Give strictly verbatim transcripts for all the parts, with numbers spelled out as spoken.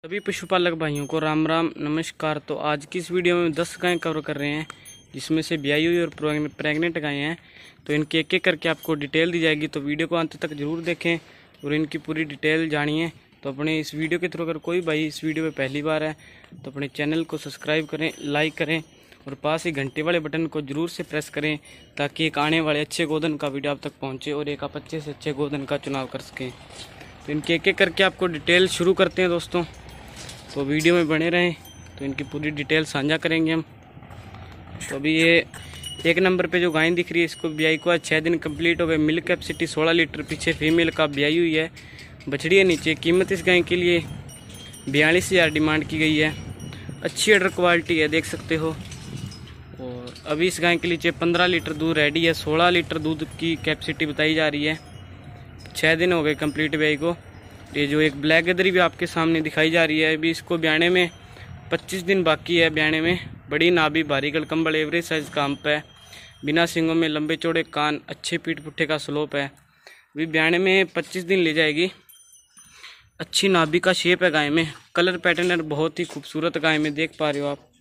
सभी पशुपालक भाइयों को राम राम नमस्कार। तो आज की इस वीडियो में दस गायें कवर कर रहे हैं, जिसमें से ब्याई हुई और प्रेग्नेंट गायें हैं। तो इनके एक एक करके आपको डिटेल दी जाएगी, तो वीडियो को अंत तक जरूर देखें और इनकी पूरी डिटेल जानिए। तो अपने इस वीडियो के थ्रू अगर कोई भाई इस वीडियो में पहली बार है तो अपने चैनल को सब्सक्राइब करें, लाइक करें और पास ही घंटे वाले बटन को जरूर से प्रेस करें, ताकि एक आने वाले अच्छे गोधन का वीडियो आप तक पहुँचे और एक आप अच्छे से अच्छे गोधन का चुनाव कर सकें। तो इनके एक एक करके आपको डिटेल शुरू करते हैं दोस्तों, तो वीडियो में बने रहें। तो इनकी पूरी डिटेल साझा करेंगे हम। तो अभी ये एक नंबर पे जो गाय दिख रही है, इसको ब्याई को आज छः दिन कंप्लीट हो गए। मिल्क कैपेसिटी सोलह लीटर, पीछे फीमेल का ब्याई हुई है, बछड़ी है नीचे। कीमत इस गाय के लिए बयालीस हज़ार डिमांड की गई है। अच्छी अडर क्वालिटी है, देख सकते हो। और अभी इस गाय के नीचे पंद्रह लीटर दूध रेडी है। सोलह लीटर दूध की कैपेसिटी बताई जा रही है। छः दिन हो गए कंप्लीट ब्याई को। ये जो एक ब्लैक गदरी भी आपके सामने दिखाई जा रही है, अभी इसको ब्याने में पच्चीस दिन बाकी है। ब्याने में बड़ी नाभि, भारी गलकम्बल, एवरेज साइज का हम्प है, बिना सिंगों में, लंबे चौड़े कान, अच्छे पीठ पुट्ठे का स्लोप है। अभी ब्याने में पच्चीस दिन ले जाएगी। अच्छी नाभि का शेप है गाय में। कलर पैटर्न बहुत ही खूबसूरत गाय में देख पा रहे हो आप।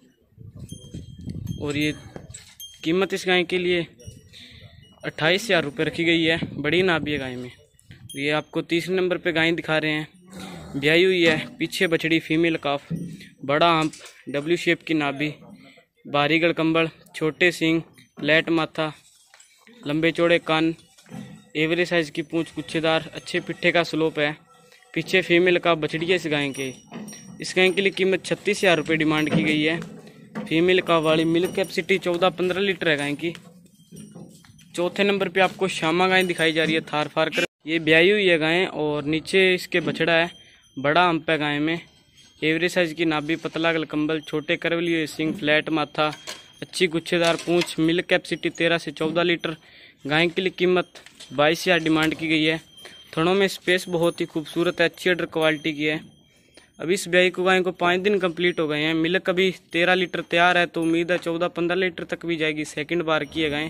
और ये कीमत इस गाय के लिए अट्ठाईस हज़ार रुपये रखी गई है। बड़ी नाभि है गाय में। ये आपको तीसरे नंबर पे गाय दिखा रहे हैं, ब्याई हुई है, पीछे बछड़ी फीमेल काफ, बड़ा हम्प, डब्ल्यू शेप की नाभि, भारी गलकम्बल, छोटे सींग, फ्लैट माथा, लंबे चौड़े कान, एवरेज साइज की पूंछ, गुच्छेदार, अच्छे पिट्ठे का स्लोप है। पीछे फीमेल का बछड़ी है इस गाय के। इस गाय के लिए कीमत छत्तीस हज़ार रुपये डिमांड की गई है। फीमेल का वाली मिल्क कैपेसिटी चौदह पंद्रह लीटर है गाय की। चौथे नंबर पे आपको श्यामा गाय दिखाई जा रही है, थार फार कर। ये ब्याई हुई है गाय और नीचे इसके बछड़ा है, बड़ा हम्प है गाय में, एवरेज साइज की नाभि, पतला गलकम्बल, छोटे करवली हुए सिंग, फ्लैट माथा, अच्छी गुच्छेदार पूंछ। मिल्क कैपेसिटी तेरह से चौदह लीटर। गाय के लिए कीमत बाईस हज़ार डिमांड की गई है। थनों में स्पेस बहुत ही खूबसूरत है, अच्छी अडर क्वालिटी की है। अभी इस ब्याई को गाय को पाँच दिन कंप्लीट हो गए हैं। मिल्क अभी तेरह लीटर तैयार है, तो उम्मीद है चौदह पंद्रह लीटर तक भी जाएगी। सेकेंड बार की है गाय।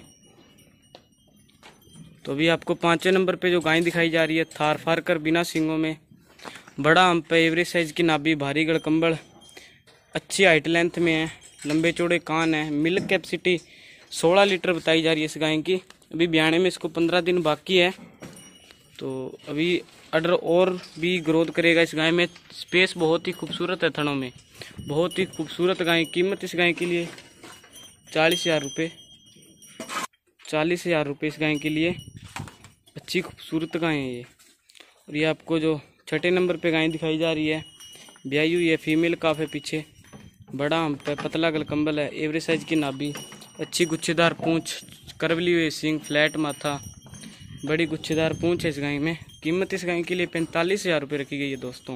तो अभी आपको पाँचवें नंबर पे जो गाय दिखाई जा रही है, थार फार कर, बिना सिंगों में, बड़ा हम्प है, एवरेज साइज की नाभि, भारी गलकम्बल, अच्छी हाइट लेंथ में है, लंबे चौड़े कान है। मिल्क कैपेसिटी सोलह लीटर बताई जा रही है इस गाय की। अभी ब्याने में इसको पंद्रह दिन बाकी है, तो अभी अडर और भी ग्रोथ करेगा इस गाय में। स्पेस बहुत ही खूबसूरत है थनों में, बहुत ही खूबसूरत गाय। कीमत इस गाय के लिए चालीस हज़ार रुपये चालीस हज़ार रुपये इस गाय के लिए। अच्छी खूबसूरत गाय है ये। और ये आपको जो छठे नंबर पे गाय दिखाई जा रही है, ब्याई हुई है, फीमेल काफ है, पीछे बड़ा हम्प है, पतला गलकम्बल है, एवरेज साइज की नाभि, अच्छी गुच्छेदार पूंछ, करवली हुई सिंग, फ्लैट माथा, बड़ी गुच्छेदार पूंछ है इस गाय में। कीमत इस गाय के लिए पैंतालीस हज़ार रुपये रखी गई है दोस्तों।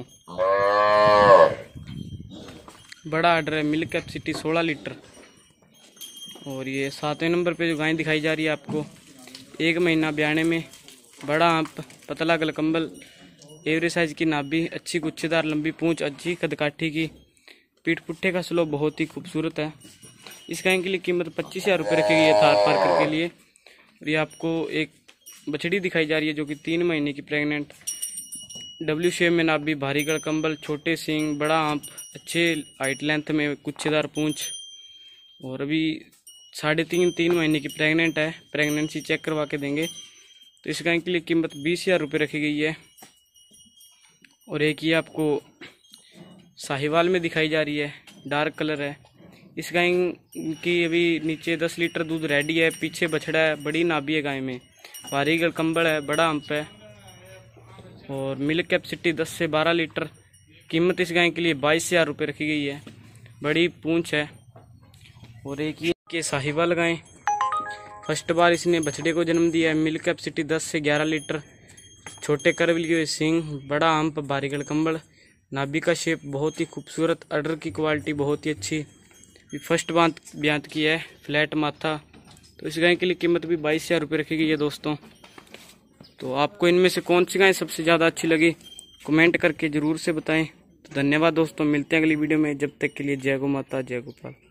बड़ा आर्डर है, मिल्क कैपेसिटी सोलह लीटर। और ये सातवें नंबर पे जो गाय दिखाई जा रही है आपको, एक महीना ब्याने में, बड़ा हम्प, पतला गलकम्बल, एवरेज साइज की नाभि, अच्छी गुच्छेदार लंबी पूंछ, अच्छी कदकाठी की, पीठ पुट्ठे का स्लोप बहुत ही खूबसूरत है। इस गाय के लिए कीमत पच्चीस हज़ार रुपये रखी गई है थार पार्कर के लिए। और ये आपको एक बछड़ी दिखाई जा रही है जो कि तीन महीने की प्रेग्नेंट, डब्ल्यू शेप में नाभि, भारी गलकम्बल, छोटे सींग, बड़ा हम्प, अच्छे हाइट लेंथ में, गुच्छेदार पूंछ। और अभी साढ़े तीन तीन महीने की प्रेग्नेंट है, प्रेगनेंसी चेक करवा के देंगे। तो इस गाय के लिए कीमत बीस हज़ार रुपये रखी गई है। और एक ये आपको साहिवाल में दिखाई जा रही है, डार्क कलर है। इस गाय की अभी नीचे दस लीटर दूध रेडी है, पीछे बछड़ा है, बड़ी नाभि है गाय में, भारी गलकम्बल है, बड़ा हम्प है और मिल्क कैपेसिटी दस से बारह लीटर। कीमत इस गाय के लिए बाईस हज़ार रुपये रखी गई है। बड़ी पूंछ है। और एक ये के साहिवाल गाय, फर्स्ट बार इसने बछड़े को जन्म दिया है। मिल्क कैपेसिटी दस से ग्यारह लीटर, छोटे करवली हुए सींग, बड़ा हम्प, भारी गलकम्बल, नाभि का शेप बहुत ही खूबसूरत, अडर की क्वालिटी बहुत ही अच्छी। फर्स्ट बात ब्यांत की है, फ्लैट माथा। तो इस गाय के लिए कीमत भी बाईस हज़ार रुपये रखी गई है दोस्तों। तो आपको इनमें से कौन सी गाय सबसे ज़्यादा अच्छी लगी, कमेंट करके ज़रूर से बताएं। तो धन्यवाद दोस्तों, मिलते हैं अगली वीडियो में। जब तक के लिए जय गौ माता, जय गोपाल।